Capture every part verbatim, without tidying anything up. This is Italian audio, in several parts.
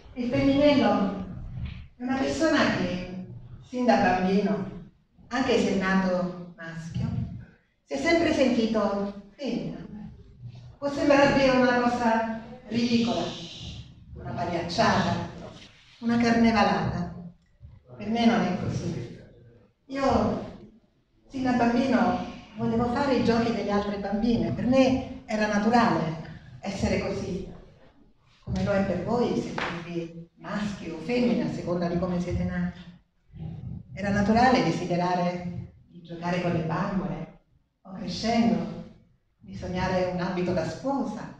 Il femminello è una persona che, sin da bambino, anche se è nato maschio, si è sempre sentito femmina. Può sembrarvi una cosa ridicola, una pagliacciata, una carnevalata. Per me non è così. Io, sin da bambino, volevo fare i giochi delle altre bambine. Per me era naturale essere così, come lo è per voi, sentirvi maschi o femmine, a seconda di come siete nati. Era naturale desiderare di giocare con le bambole, o crescendo, di sognare un abito da sposa,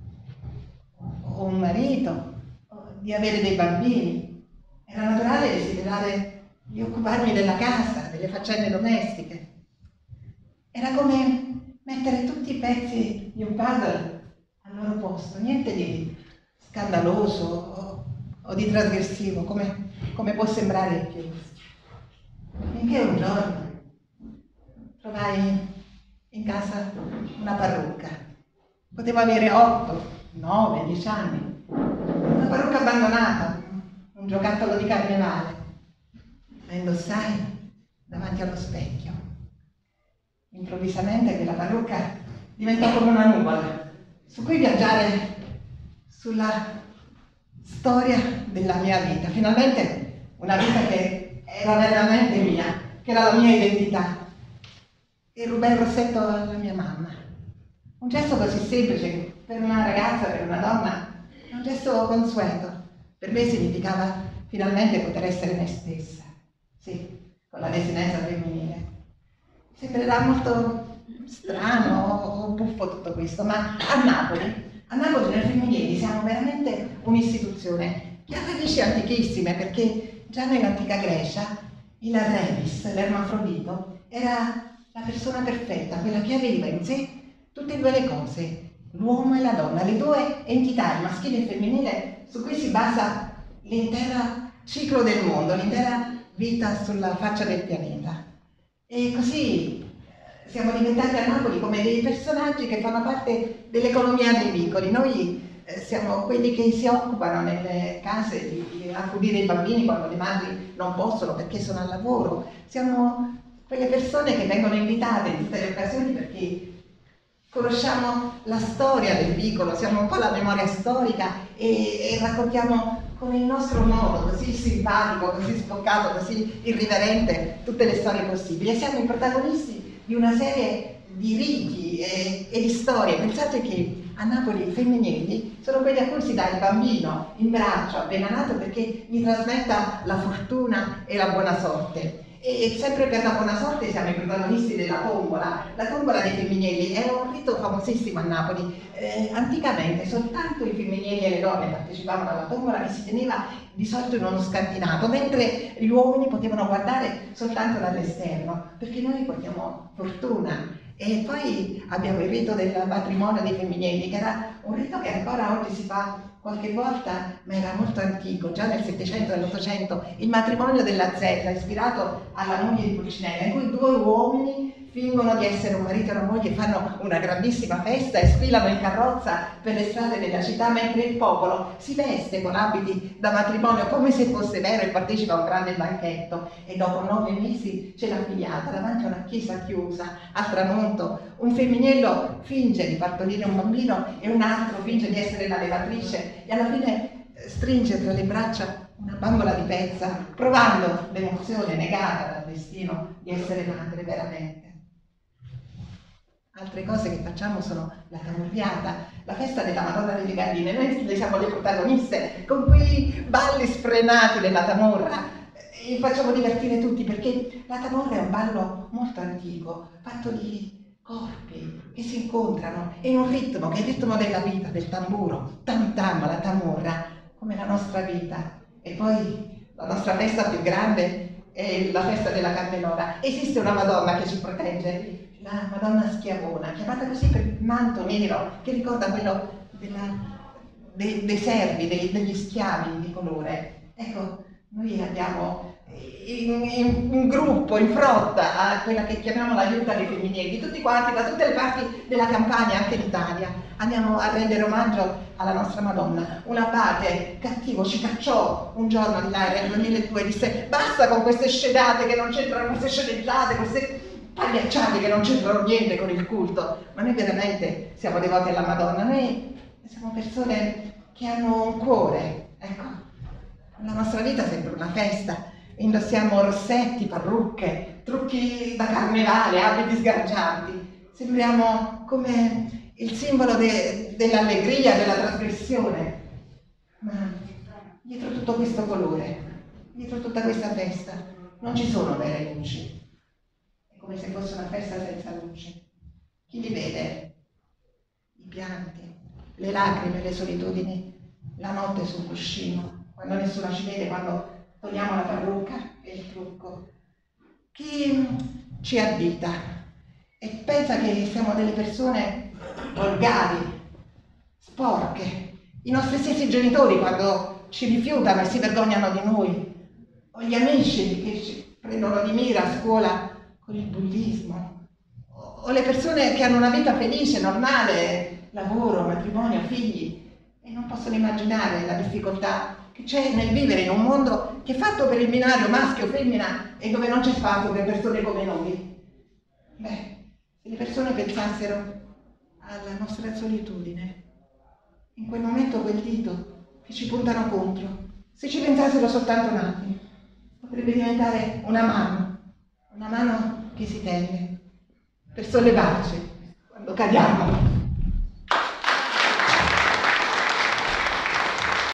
o un marito, o di avere dei bambini. Era naturale desiderare di occuparmi della casa, delle faccende domestiche. Era come mettere tutti i pezzi di un puzzle al loro posto, niente di scandaloso o, o di trasgressivo, come, come può sembrare più. Finché un giorno trovai in casa una parrucca. Potevo avere otto, nove, dieci anni. Una parrucca abbandonata, un giocattolo di carnevale. La indossai davanti allo specchio. Improvvisamente quella parrucca diventò come una nuvola su cui viaggiare sulla storia della mia vita. Finalmente una vita che era veramente mia, che era la mia identità. E rubai il rossetto alla mia mamma. Un gesto così semplice per una ragazza, per una donna, è un gesto consueto. Per me significava finalmente poter essere me stessa. Sì, con la desinenza femminile. Sembrerà molto strano o buffo tutto questo, ma a Napoli, a Napoli noi femminili siamo veramente un'istituzione che ha radici antichissime, perché già nell'antica Grecia il Revis, l'ermafrodito, era la persona perfetta, quella che aveva in sé tutte e due le cose, l'uomo e la donna, le due entità, il maschile e il femminile, su cui si basa l'intero ciclo del mondo, l'intera vita sulla faccia del pianeta. E così siamo diventati a Napoli come dei personaggi che fanno parte dell'economia dei vicoli. Noi eh, siamo quelli che si occupano nelle case di, di accudire i bambini quando le madri non possono perché sono al lavoro. Siamo quelle persone che vengono invitate in tutte le occasioni perché conosciamo la storia del vicolo, siamo un po' la memoria storica e, e raccontiamo con il nostro modo così simpatico, così spoccato, così irriverente tutte le storie possibili, e siamo i protagonisti di una serie di riti e, e di storie. Pensate che a Napoli i femminili sono quelli a cui si dà il bambino in braccio appena nato perché gli trasmetta la fortuna e la buona sorte. E sempre per la buona sorte siamo i protagonisti della tombola. La tombola dei femminili era un rito famosissimo a Napoli. Eh, anticamente soltanto i femminili e le donne partecipavano alla tombola, che si teneva di solito in uno scantinato, mentre gli uomini potevano guardare soltanto dall'esterno, perché noi portiamo fortuna. E poi abbiamo il rito del matrimonio dei femminili, che era un rito che ancora oggi si fa qualche volta, ma era molto antico, già nel Settecento e nell'Ottocento, il matrimonio della Zella, ispirato alla moglie di Pulcinella, in cui due uomini fingono di essere un marito e una moglie, fanno una grandissima festa e sfilano in carrozza per le strade della città, mentre il popolo si veste con abiti da matrimonio come se fosse vero e partecipa a un grande banchetto. E dopo nove mesi c'è la figliata davanti a una chiesa chiusa, al tramonto un femminillo finge di partorire un bambino e un altro finge di essere la levatrice, e alla fine stringe tra le braccia una bambola di pezza, provando l'emozione negata dal destino di essere madre veramente. Altre cose che facciamo sono la tamurriata, la festa della Madonna delle Gardine. Noi siamo le protagoniste con quei balli sfrenati della tamurra e facciamo divertire tutti, perché la tamurra è un ballo molto antico, fatto di corpi che si incontrano in un ritmo che è il ritmo della vita, del tamburo, tam tam, la tamurra, come la nostra vita. E poi la nostra festa più grande è la festa della Cannelora. Esiste una Madonna che ci protegge, la Madonna Schiavona, chiamata così per il manto nero che ricorda quello della, dei, dei servi, dei, degli schiavi di colore. Ecco, noi andiamo in, in, in gruppo, in frotta, a quella che chiamiamo l'aiuta dei femminili, tutti quanti, da tutte le parti della Campania, anche d'Italia. Andiamo a rendere omaggio alla nostra Madonna. Un abate cattivo ci cacciò un giorno di là, era nel duemiladue, disse basta con queste scenate che non c'entrano, queste sceneggiate, queste pagliacciate che non c'entrano niente con il culto. Ma noi veramente siamo devoti alla Madonna, noi siamo persone che hanno un cuore, ecco. La nostra vita sembra una festa, indossiamo rossetti, parrucche, trucchi da carnevale, abiti sgargianti, sembriamo come il simbolo de dell'allegria, della trasgressione, ma dietro tutto questo colore, dietro tutta questa festa, non ci sono vere luci. È come se fosse una festa senza luci. Chi li vede? I pianti, le lacrime, le solitudini, la notte sul cuscino, quando nessuno ci vede, quando togliamo la parrucca e il trucco. Chi ci addita e pensa che siamo delle persone volgari, sporche, i nostri stessi genitori quando ci rifiutano e si vergognano di noi, o gli amici che ci prendono di mira a scuola con il bullismo, o le persone che hanno una vita felice, normale, lavoro, matrimonio, figli, e non possono immaginare la difficoltà che c'è nel vivere in un mondo che è fatto per il binario maschio-femmina e dove non c'è spazio per persone come noi. Beh, se le persone pensassero alla nostra solitudine, in quel momento quel dito che ci puntano contro, se ci pensassero soltanto un attimo, potrebbe diventare una mano, una mano che si tende per sollevarci quando cadiamo.